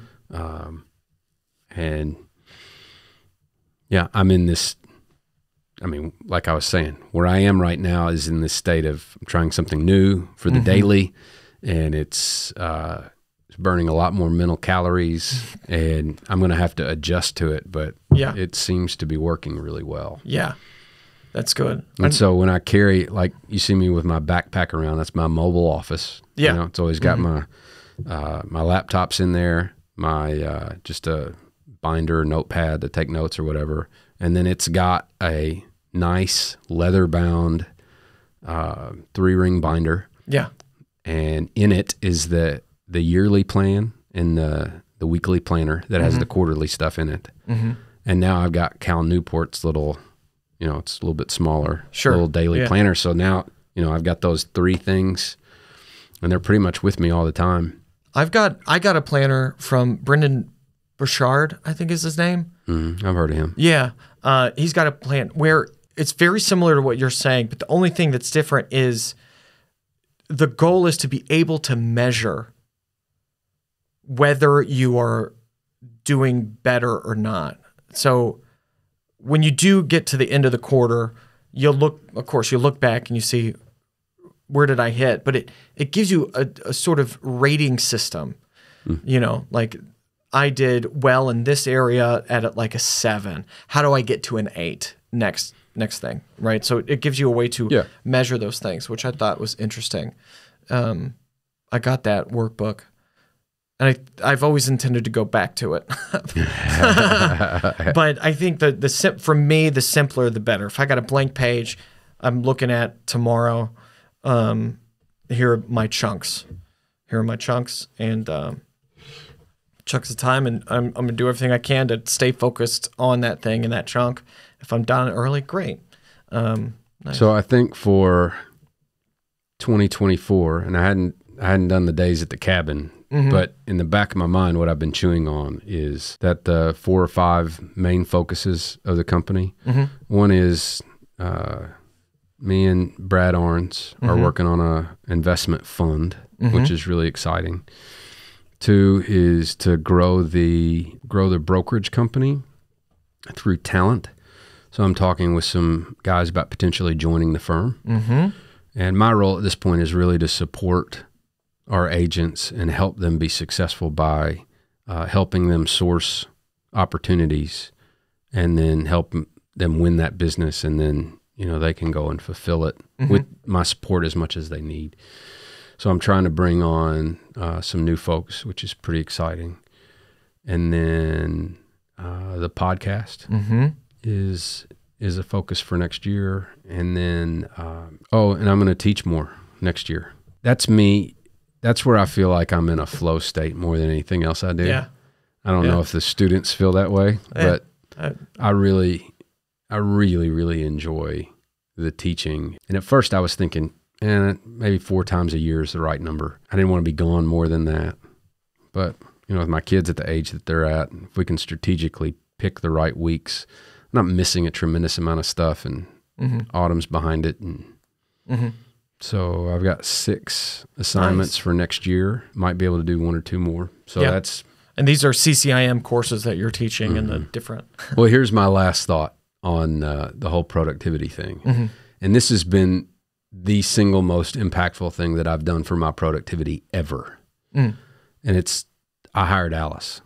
A: And yeah, I'm in this, I mean, like I was saying, where I am right now is in this state of trying something new for the daily, and it's burning a lot more mental calories, and I'm going to have to adjust to it, but it seems to be working really well.
B: Yeah. That's good.
A: And so when I carry, like you see me with my backpack around, that's my mobile office.
B: Yeah.
A: You know, it's always got my laptops in there, my just a binder, notepad to take notes or whatever. And then it's got a nice leather-bound 3-ring binder.
B: Yeah.
A: And in it is the yearly plan and the weekly planner that has the quarterly stuff in it. And now I've got Cal Newport's little, you know, it's a little bit smaller, little daily planner. So now, you know, I've got those 3 things, and they're pretty much with me all the time. I
B: got a planner from Brendan Burchard, I think is his name.
A: I've heard of him.
B: Yeah. He's got a plan where it's very similar to what you're saying, but the only thing that's different is the goal is to be able to measure whether you are doing better or not. So when you do get to the end of the quarter, you'll look back and you see, where did I hit? But it gives you a sort of rating system, you know, like I did well in this area at like a 7. How do I get to an 8 next thing, right? So it gives you a way to measure those things, which I thought was interesting. I got that workbook. And I've always intended to go back to it. But I think for me, the simpler, the better. If I got a blank page, I'm looking at tomorrow, here are my chunks. And chunks of time, and I'm going to do everything I can to stay focused on that thing in that chunk. If I'm done early, great. Nice.
A: So I think for 2024, and I hadn't done the days at the cabin, but in the back of my mind, what I've been chewing on is that the 4 or 5 main focuses of the company. One is me and Brad Arns are working on a investment fund, which is really exciting. 2 is to grow the brokerage company through talent. So I'm talking with some guys about potentially joining the firm. And my role at this point is really to support our agents and help them be successful by helping them source opportunities and then help them win that business. And then, you know, they can go and fulfill it with my support as much as they need. So I'm trying to bring on some new folks, which is pretty exciting. And then the podcast is a focus for next year. And then, and I'm going to teach more next year. That's me. That's where I feel like I'm in a flow state more than anything else I do.
B: Yeah.
A: I don't know if the students feel that way, but I really enjoy the teaching. And at first I was thinking, maybe 4 times a year is the right number. I didn't want to be gone more than that. But, you know, with my kids at the age that they're at, if we can strategically pick the right weeks, I'm not missing a tremendous amount of stuff, and autumn's behind it. And so I've got 6 assignments for next year. Might be able to do 1 or 2 more. So that's...
B: And these are CCIM courses that you're teaching and the different...
A: Well, here's my last thought on the whole productivity thing. And this has been the single most impactful thing that I've done for my productivity ever. And it's, I hired Alice.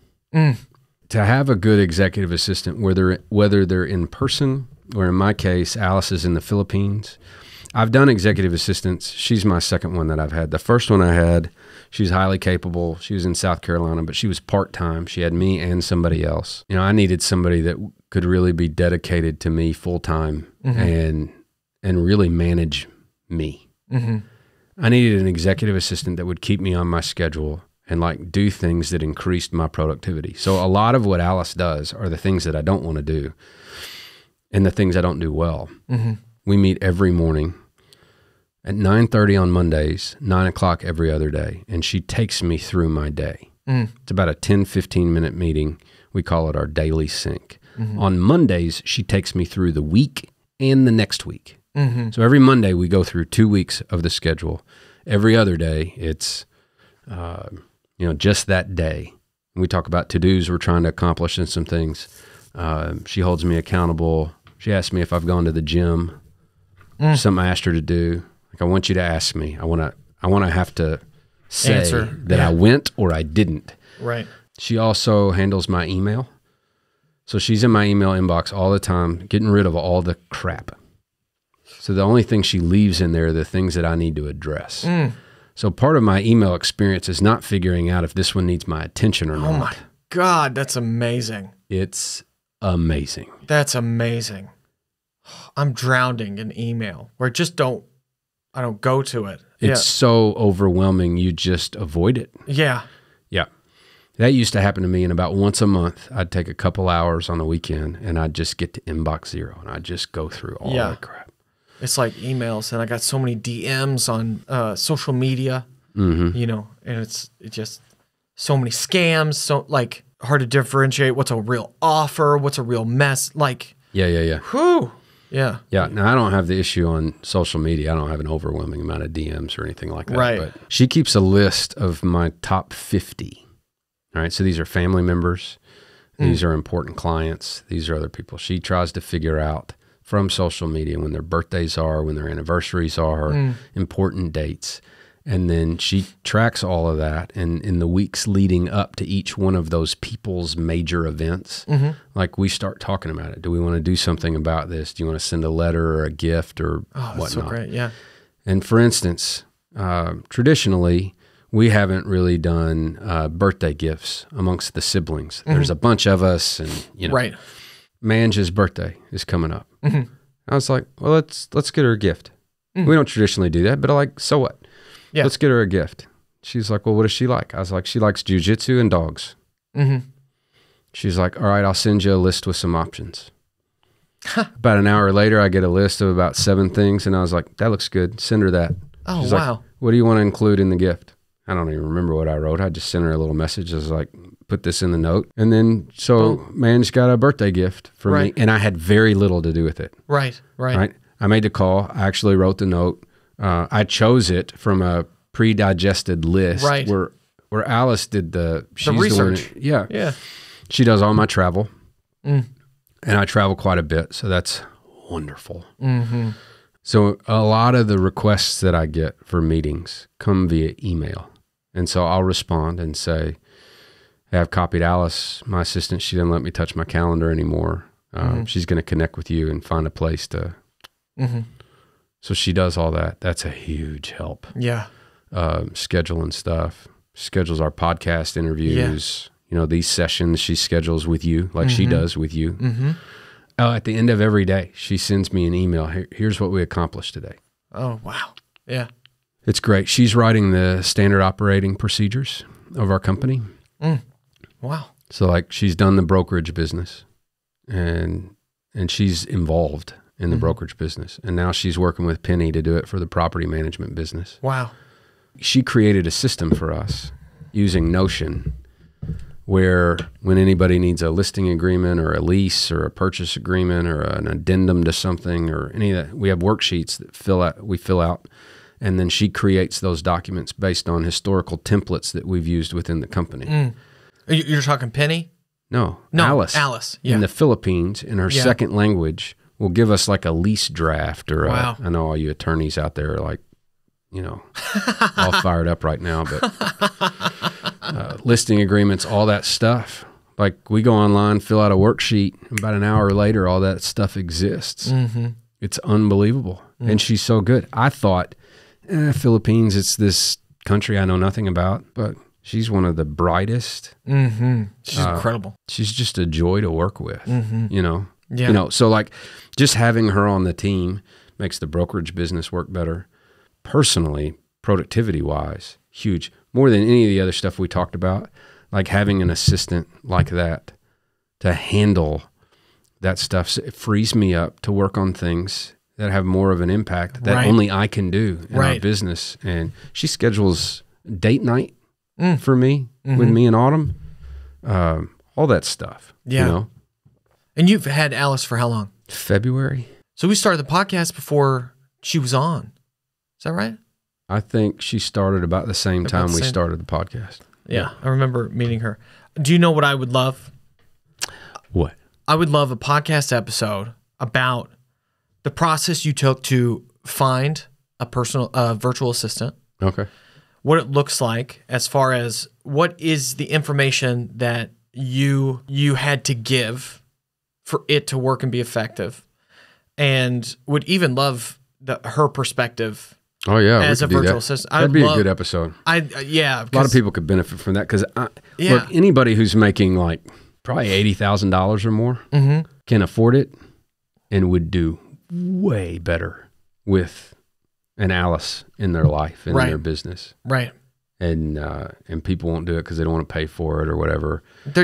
A: To have a good executive assistant, whether they're in person, or in my case, Alice is in the Philippines. I've done executive assistants. She's my second one that I've had. The first one I had, she's highly capable. She was in South Carolina, but she was part-time. She had me and somebody else. You know, I needed somebody that could really be dedicated to me full-time and really manage me. I needed an executive assistant that would keep me on my schedule and like do things that increased my productivity. So a lot of what Alice does are the things that I don't want to do and the things I don't do well. We meet every morning at 9:30 on Mondays, 9 o'clock every other day, and she takes me through my day. It's about a 10, 15-minute meeting. We call it our daily sync. On Mondays, she takes me through the week and the next week. So every Monday, we go through 2 weeks of the schedule. Every other day, it's you know, just that day. We talk about to-dos we're trying to accomplish and some things. She holds me accountable. She asks me if I've gone to the gym. Something I asked her to do. Like, I want you to ask me. I want to have to say that I went or I didn't.
B: Right.
A: She also handles my email. So she's in my email inbox all the time, getting rid of all the crap. So the only thing she leaves in there are the things that I need to address. So part of my email experience is not figuring out if this one needs my attention or not.
B: Oh my God, that's amazing.
A: It's amazing.
B: That's amazing. I'm drowning in email where I don't go to it.
A: It's so overwhelming, you just avoid it.
B: Yeah.
A: Yeah. That used to happen to me, and about once a month, I'd take a couple hours on the weekend and I'd just get to inbox 0 and I'd just go through all that crap.
B: It's like emails, and I got so many DMs on social media, you know, and it's just so many scams, so like hard to differentiate what's a real offer, what's a real mess, like.
A: Yeah.
B: Whew. Yeah.
A: Yeah. Now, I don't have the issue on social media. I don't have an overwhelming amount of DMs or anything like that.
B: Right.
A: But she keeps a list of my top 50. All right. So these are family members. These are important clients. These are other people. She tries to figure out from social media when their birthdays are, when their anniversaries are, important dates. And then she tracks all of that. And in the weeks leading up to each one of those people's major events, like we start talking about it. Do we want to do something about this? Do you want to send a letter or a gift or whatnot?
B: That's so great, yeah.
A: And for instance, traditionally, we haven't really done birthday gifts amongst the siblings. There's a bunch of us, and you know, Mange's birthday is coming up. I was like, well, let's get her a gift. We don't traditionally do that, but so what? Yeah. Let's get her a gift. She's like, well, what does she like? I was like, she likes jujitsu and dogs. She's like, all right, I'll send you a list with some options. About an hour later, I get a list of about 7 things, and I was like, that looks good. Send her that.
B: Oh,
A: She's
B: wow.
A: like, what do you want to include in the gift? I don't even remember what I wrote. I just sent her a little message. I was like, put this in the note. And then, Man's got a birthday gift for me, and I had very little to do with it. Right. I made the call. I actually wrote the note. I chose it from a pre-digested list where Alice did the
B: research.
A: Yeah. She does all my travel, and I travel quite a bit, so that's wonderful. So a lot of the requests that I get for meetings come via email, and so I'll respond and say, hey, I've copied Alice, my assistant. She didn't let me touch my calendar anymore. She's going to connect with you and find a place to... So she does all that. That's a huge help. Yeah. Scheduling stuff. Schedules our podcast interviews. You know, these sessions she schedules with you, like she does with you. At the end of every day, she sends me an email. Here's what we accomplished today.
B: Oh, wow. Yeah.
A: It's great. She's writing the standard operating procedures of our company. Wow. So like she's done the brokerage business and she's involved in the brokerage business. And now she's working with Penny to do it for the property management business.
B: Wow.
A: She created a system for us using Notion where when anybody needs a listing agreement or a lease or a purchase agreement or an addendum to something or any of that, we have worksheets that we fill out, and then she creates those documents based on historical templates that we've used within the company.
B: You're talking Penny?
A: No, Alice.
B: Alice, yeah.
A: In the Philippines, in her second language, will give us like a lease draft or I know all you attorneys out there are like, you know, all fired up right now, but listing agreements, all that stuff. Like we go online, fill out a worksheet, and about an hour later, all that stuff exists. It's unbelievable. And she's so good. I thought, Philippines, it's this country I know nothing about, but she's one of the brightest.
B: She's incredible.
A: She's just a joy to work with, you know?
B: Yeah.
A: You know, so like just having her on the team makes the brokerage business work better. Personally, productivity-wise, huge. More than any of the other stuff we talked about, like having an assistant like that to handle that stuff, it frees me up to work on things that have more of an impact that only I can do in our business. And she schedules date night for me, with me in Autumn, all that stuff.
B: Yeah.
A: You know?
B: And you've had Alice for how long?
A: February.
B: So we started the podcast before she was on. Is that right?
A: I think she started about the same time we started the podcast.
B: Yeah, I remember meeting her. Do you know what I would love?
A: What?
B: I would love a podcast episode about the process you took to find a virtual assistant.
A: Okay.
B: What it looks like as far as what is the information that you had to give for it to work and be effective, and would even love her perspective.
A: Oh yeah,
B: as a virtual assistant.
A: That'd be a good episode.
B: A
A: lot of people could benefit from that because look, anybody who's making like probably $80,000 or more can afford it and would do way better with an Alice in their life and in their business. Right. And people won't do it because they don't want to pay for it or whatever.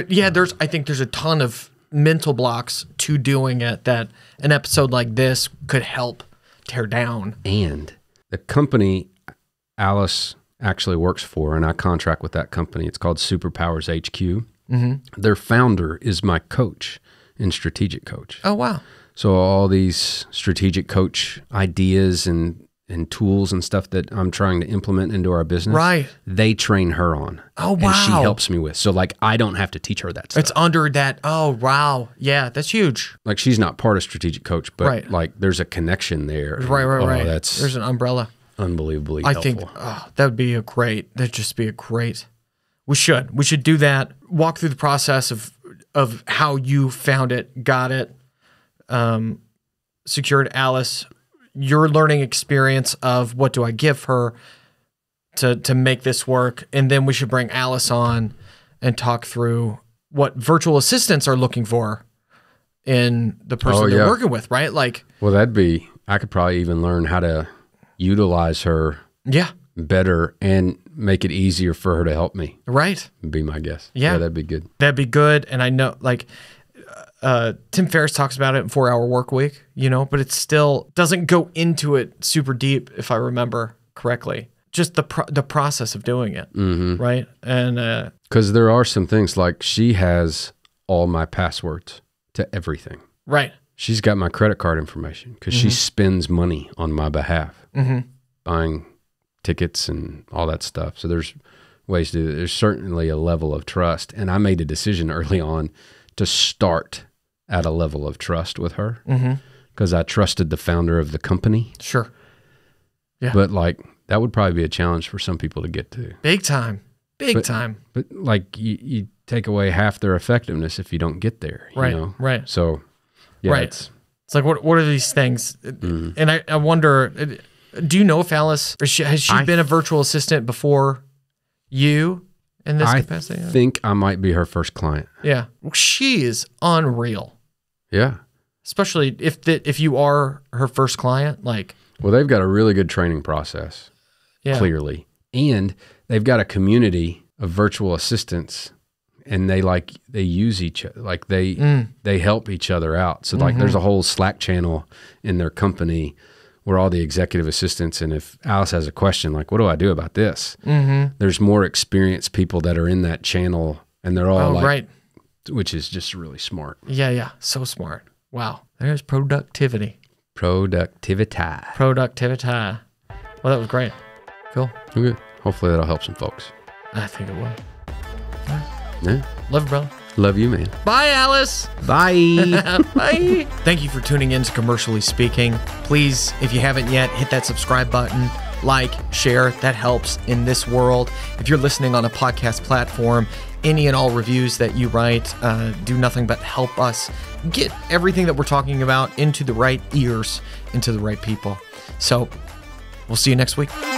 B: I think there's a ton of mental blocks to doing it that an episode like this could help tear down.
A: And the company Alice actually works for, and I contract with that company, it's called SUPERPOWERS HQ. Their founder is my coach and strategic coach.
B: Oh, wow.
A: So all these strategic coach ideas and tools and stuff that I'm trying to implement into our business, they train her on.
B: Oh, wow.
A: And she helps me with. So like I don't have to teach her that stuff.
B: It's under that. Oh, wow. Yeah, that's huge.
A: Like she's not part of strategic coach, but like there's a connection there.
B: Right. There's an umbrella.
A: Unbelievably
B: I
A: helpful.
B: think that'd just be a great. We should do that. Walk through the process of how you found it, got it, secured Alice, your learning experience of what do I give her to make this work, and then we should bring Alice on and talk through what virtual assistants are looking for in the person they're working with, right? Like,
A: well, I could probably even learn how to utilize her better and make it easier for her to help me.
B: Right.
A: Would be my guess.
B: Yeah,
A: that'd be good.
B: That'd be good. And I know like Tim Ferriss talks about it in 4-Hour Workweek, but it still doesn't go into it super deep, if I remember correctly. Just the process of doing it, right? And
A: because there are some things like she has all my passwords to everything.
B: Right.
A: She's got my credit card information because she spends money on my behalf, buying tickets and all that stuff. So there's ways to do it. There's certainly a level of trust. And I made a decision early on to start at a level of trust with her because I trusted the founder of the company.
B: Sure. Yeah.
A: But like that would probably be a challenge for some people to get to.
B: Big time. Big time.
A: But like you take away half their effectiveness if you don't get there.
B: Right.
A: You know?
B: Right.
A: So yeah,
B: it's like what are these things? And I wonder, do you know if Alice has she been a virtual assistant before you in this capacity?
A: I think I might be her first client.
B: Yeah, she is unreal.
A: Yeah,
B: especially if you are her first client. Like,
A: well, they've got a really good training process. Yeah, clearly, and they've got a community of virtual assistants. and they use each other, like they help each other out. So like there's a whole Slack channel in their company where all the executive assistants, and if Alice has a question, like, what do I do about this? There's more experienced people that are in that channel, and they're all which is just really smart.
B: Yeah. So smart. Wow. There's productivity.
A: Productivity.
B: Well, that was great. Cool.
A: Okay. Hopefully that'll help some folks.
B: I think it will.
A: Yeah.
B: Love you, brother.
A: Love you, man.
B: Bye, Alice.
A: Bye.
B: Bye. Thank you for tuning in to Commercially Speaking. Please, if you haven't yet, hit that subscribe button, like, share. That helps in this world. If you're listening on a podcast platform, any and all reviews that you write do nothing but help us get everything that we're talking about into the right ears, into the right people. So we'll see you next week.